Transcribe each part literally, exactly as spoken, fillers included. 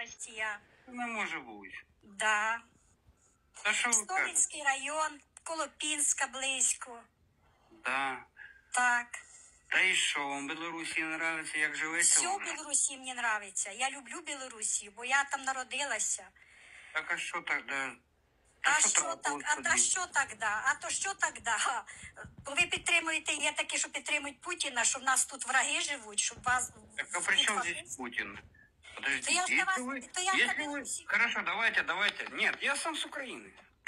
Росія. Не може бути. Да. Та що ви кажете? Столицький район, Колопінська близько. Да. Так. Та і що, вам Білорусі не нравиться, як живеться? Все в вона? Білорусі мені нравиться. Я люблю Білорусію, бо я там народилася. Так а що тоді? А що так? А та що тоді? А то що тоді? Ви підтримуєте, є такі, що підтримують Путіна, що в нас тут враги живуть, щоб вас... Так а при чем здесь Путин? Подождите, То я ж если вас- вы... то я ж если на вы... Беларуси. Хорошо, давайте, давайте. Нет, я сам с Украины.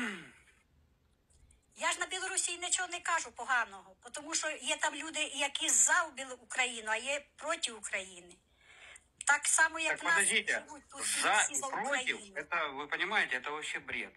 Я ж на Білорусі нічого не кажу поганого, тому що є там люди, які за Біл- Україну, а є проти України. Так само, як Так в нас подождите, живуть тут всі за всі и за против, Україну. это, вы понимаете, это вообще бред.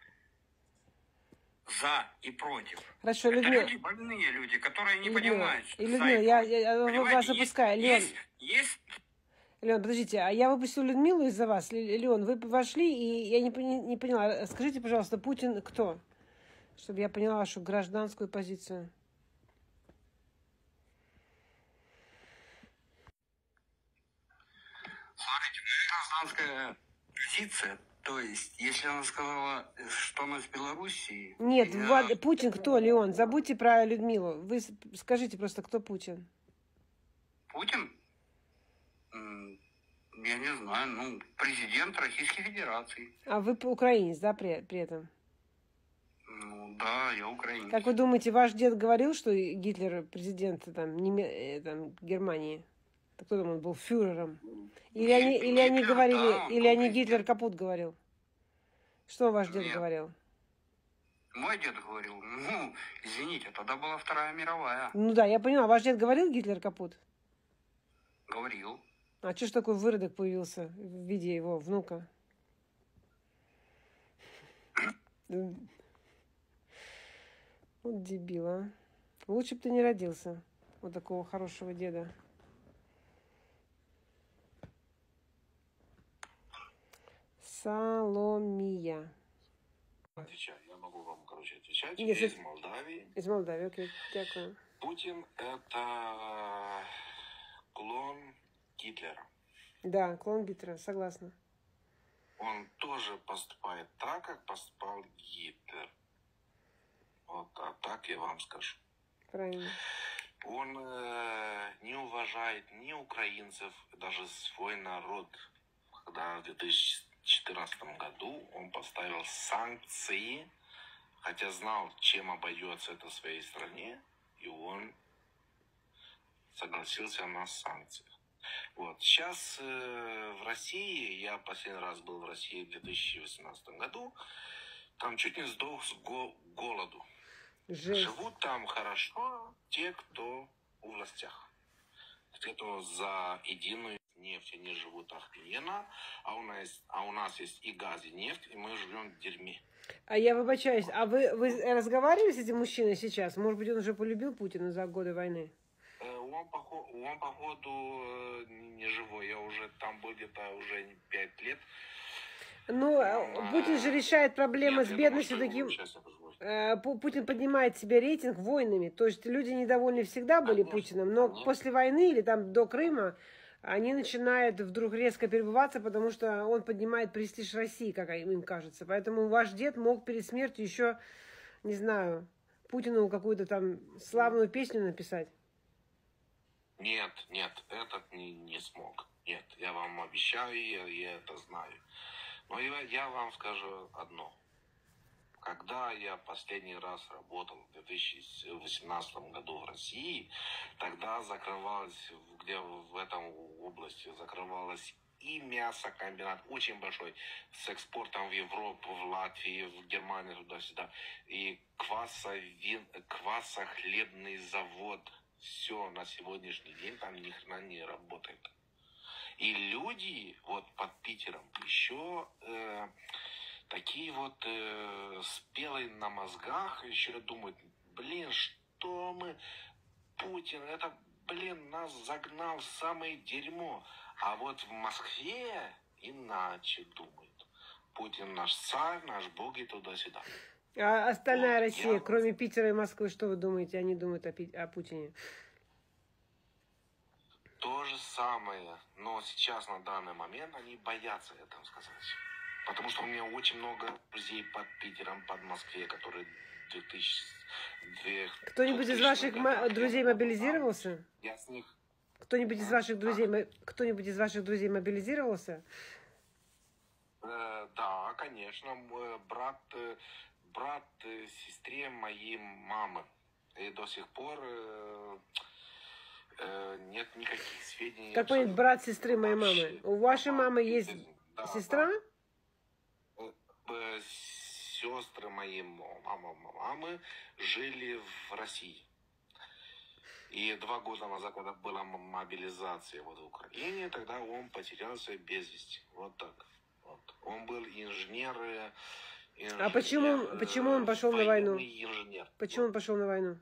За и против. Хорошо, это Людмила. люди, больные люди, которые не Людмила, понимают, что и за Людмила, и я- против. я- я Понимаете, вас есть- запускаю. Лен. Есть, есть Леон, подождите, а я выпустила Людмилу из-за вас. Ле- Леон, вы вошли, и я не, пони- не поняла. Скажите, пожалуйста, Путин кто? Чтобы я поняла вашу гражданскую позицию. Смотрите, гражданская позиция, то есть, если она сказала, что она с Белоруссии... Нет, я- Влад- Путин кто, Леон? Забудьте про Людмилу. Вы с- скажите просто, кто Путин? Путин? М, Я не знаю, ну, президент Российской Федерации. А вы п- украинец, да, при, при этом? Ну, да, я украинец. Как вы думаете, ваш дед говорил, что Гитлер президент там, Неме- э, там, Германии? Так кто там он был фюрером? Или они, или они Гитлер, говорили, да, он или был они президент. Гитлер капут говорил? Что ваш дед Нет. говорил? Мой дед говорил, ну, извините, тогда была Вторая мировая. Ну да, я поняла. Ваш дед говорил Гитлер капут? Говорил. А что ж такой выродок появился в виде его внука? Вот дебил, а. Лучше бы ты не родился. Вот такого хорошего деда. Соломия. Отвечаю. Я могу вам, короче, отвечать. Нет, Я из это- Молдавии. Из Молдавии, окей, дякую. Путин – это клон Гитлера. Да, клон Гитлера, согласна. Он тоже поступает так, как поступал Гитлер. Вот, а так я вам скажу. Правильно. Он э, не уважает ни украинцев, даже свой народ. Когда в две тысячи четырнадцатом году он поставил санкции, хотя знал, чем обойдется это в своей стране, и он согласился на санкции. Вот. Сейчас э, в России, я последний раз был в России в две тысячи восемнадцатом году, там чуть не сдох с го- голоду. Жесть. Живут там хорошо те, кто у властях. Те, кто за единую нефть, они живут охрененно, а у нас, а у нас есть и газ, и нефть, и мы живем в дерьме. А я выбачаюсь, а вы, вы разговаривали с этим мужчиной сейчас? Может быть, он уже полюбил Путина за годы войны? Э, Он, похо- он походу, э, не живой, я уже там был где-то уже пять лет. Ну, А, Путин же решает проблемы Нет, с я бедностью думаю, что его таким... сейчас обозвать. Э, Пу- Путин поднимает себе рейтинг войнами. То есть люди недовольны всегда были Конечно, Путиным, но конечно. после войны или там до Крыма они начинают вдруг резко перебываться, потому что он поднимает престиж России, как им кажется. Поэтому ваш дед мог перед смертью еще, не знаю, Путину какую-то там славную песню написать. Нет, нет, этот не, не смог. Нет, я вам обещаю, я, я это знаю. Но я, я вам скажу одно. Когда я последний раз работал в две тысячи восемнадцатом году в России, тогда закрывалось, где в этом области закрывалось и мясокомбинат, очень большой, с экспортом в Европу, в Латвию, в Германию, туда-сюда, и квасовин, квасохлебный завод. Все на сегодняшний день там ни хрена не работает. И люди вот под Питером еще э, такие вот э, спелые на мозгах еще думают, блин, что мы, Путин, это, блин, нас загнал в самое дерьмо. А вот в Москве иначе думают. Путин наш царь, наш бог и туда-сюда. А остальная Вот, Россия, я- кроме Питера и Москвы, что вы думаете? Они думают о, Пи- о Путине. То же самое, но сейчас на данный момент они боятся этого сказать. Потому что у меня очень много друзей под Питером, под Москве, которые две тысячи... Кто-нибудь из ваших ма- друзей мобилизировался? Я с них... Кто-нибудь из ваших друзей, мо- кто-нибудь из ваших друзей мобилизировался? Э, да, конечно. Мой брат, э, брат э, сестре моей мамы. И до сих пор э, э, нет никаких сведений. Как понять, брат сестры моей мамы? Вообще. У вашей Мама, мамы есть да, сестра? да. Э, Сестры моей мамы, мамы жили в России. И два года назад, когда была мобилизация вот в Украине, тогда он потерялся без вести. Вот так. Вот. Он был инженер. инженер А почему, почему он пошел на войну? Инженер. Почему Вот. он пошел на войну?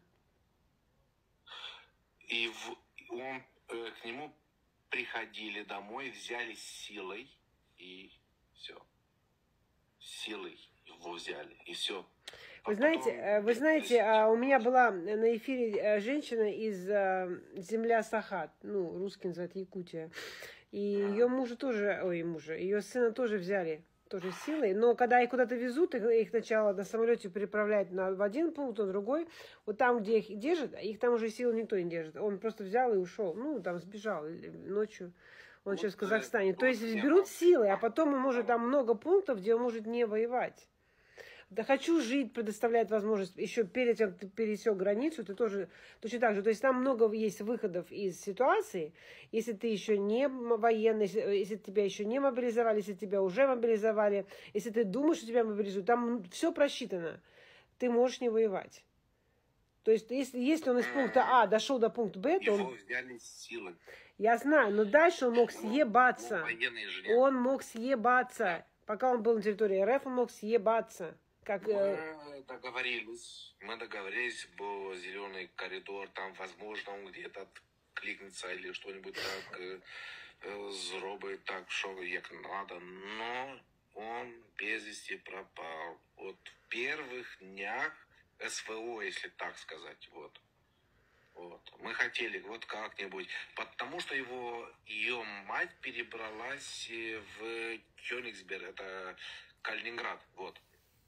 И в, он, э, к нему приходили домой, взяли силой, и все. Силой его взяли, и все. Вы знаете, вы знаете, у меня была на эфире женщина из земля Сахат, ну, русский называют Якутия, и ее мужа тоже, ой, мужа, ее сына тоже взяли, тоже силой, но когда их куда-то везут, их, их сначала на самолете переправляют на, в один пункт, на другой, вот там, где их держат, их там уже силой никто не держит, он просто взял и ушел, ну, там сбежал ночью, он вот сейчас в Казахстане, то есть берут силой, а потом, может, там много пунктов, где он может не воевать. Да хочу жить, предоставляет возможность, еще перед тем, как ты пересек границу, ты тоже точно так же. То есть там много есть выходов из ситуации. Если ты еще не военный, если, если тебя еще не мобилизовали, если тебя уже мобилизовали, если ты думаешь, что тебя мобилизуют, там все просчитано. Ты можешь не воевать. То есть если, если он из пункта А дошел до пункта Б, то Его он... взяли силой. Я знаю, но дальше он мог съебаться. Он мог съебаться. Пока он был на территории РФ, он мог съебаться. Как, э... Мы договорились, мы договорились, был зеленый коридор, там, возможно, он где-то кликнется или что-нибудь так э, э, зробить так, что як надо, но он без вести пропал. Вот в первых днях СВО, если так сказать, вот. Вот. Мы хотели вот как-нибудь, потому что его, ее мать перебралась в Кёнигсберг, это Калининград, вот.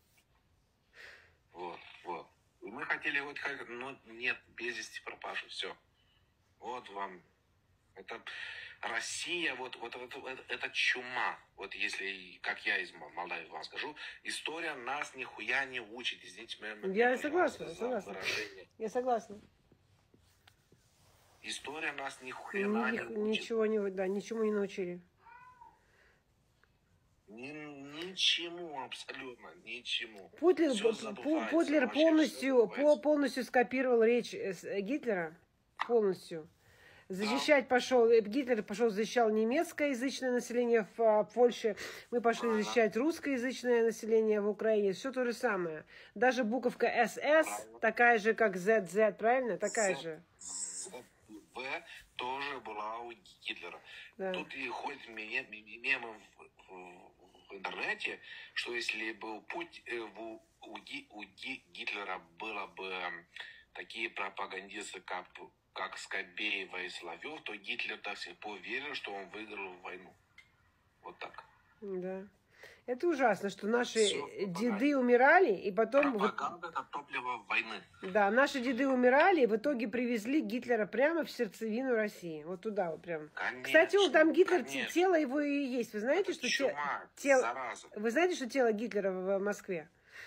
Вот, вот. И мы хотели вот как, но нет, без вести пропавший, все. Вот вам. Это Россия, вот, вот, вот, вот это, это чума. Вот если, как я из Молдавии вам скажу, история нас нихуя не учит. Извините меня. Я согласна, согласна. Я согласна. История нас нихуя Ни, не учит. Ничего не, да, ничему не научили. Ни, ничему, абсолютно, ничему. Путлер, Путлер полностью, по, полностью скопировал речь Гитлера. Полностью. Защищать да. пошел, Гитлер пошел защищал немецкоязычное население в Польше. Мы пошли ага. защищать русскоязычное население в Украине. Все то же самое. Даже буковка эс эс правильно. Такая же, как зет зет, правильно? Такая Z, же. В тоже была у Гитлера. Да. Тут и ходят мемы в, в, в интернете, что если бы путь у, у, у Гитлера было бы такие пропагандисты, как, как Скобеева и Соловьев, то Гитлер до сих пор верил, что он выиграл войну. Вот так. Да. Это ужасно, что наши Все, деды умирали, и потом... Пропаганда – это топливо войны. Да, наши деды умирали, и в итоге привезли Гитлера прямо в сердцевину России. Вот туда вот прям. Конечно, кстати, он там Гитлер, конечно. Тело его и есть. Вы знаете, это что чума, те... тело... Вы знаете, что тело Гитлера в Москве?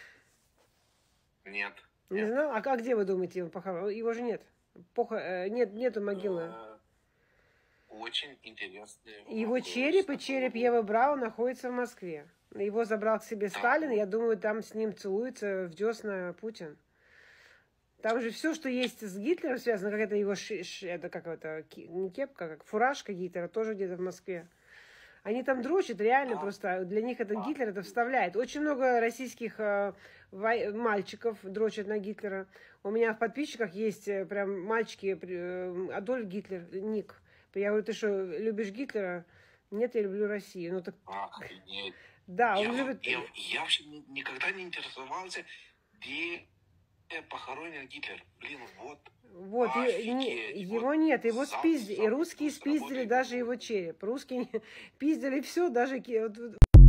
Нет. Не нет. знал? А, а где вы думаете, он похоронен? Его же нет. Похо... Нет, нету могилы. Очень интересный Его вопрос. череп и череп Евы Браун находятся в Москве. Его забрал к себе Сталин, я думаю, там с ним целуется в десна Путин. Там же все, что есть с Гитлером связано, как это его, ши, ши, это как это, не кепка, как фуражка Гитлера, тоже где-то в Москве. Они там дрочат, реально, просто для них это Гитлер это вставляет. Очень много российских э, вой, мальчиков дрочат на Гитлера. У меня в подписчиках есть э, прям мальчики, э, Адольф Гитлер, ник. Я говорю, ты что, любишь Гитлера? Нет, я люблю Россию. Ну так... Ах, да, я, он любит... Я, я вообще никогда не интересовался, где Э, похоронен Гитлер. Блин, вот. Вот, и- не- Офигеть, его вот нет, его зам- спиздили, и зам- русские спиздили сработает. даже его череп. Русские пиздили все, даже ки- вот